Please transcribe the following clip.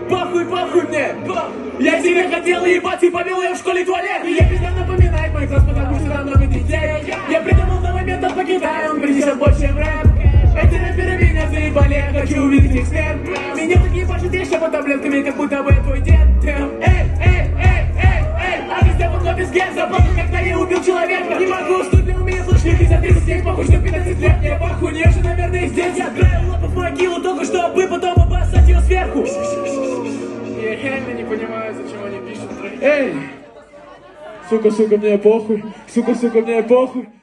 Похуй, похуй мне. Я тебя хотел ебать и повел ее в школе туалет. И я всегда напоминает мой класс, потому что там много детей. Я придумал новый метод по Китаю, он принесет больше рэп. Эти рэперы меня заебали, я хочу увидеть их смерть. Меня так ебашит еще под таблетками, как будто бы я твой дед. Углystепhan в без гет, запомнил, когда я убил человека. Не могу уснуть, для у меня слышны 50-37, похуй, что 15 лет. Мне похуй, не же, наверное, здесь. Я отправил лапу в могилу, только чтобы потом обоссать ее сверху. Я реально не понимаю, зачем они пишут треки. Эй! Сука, мне похуй. Сука, мне похуй.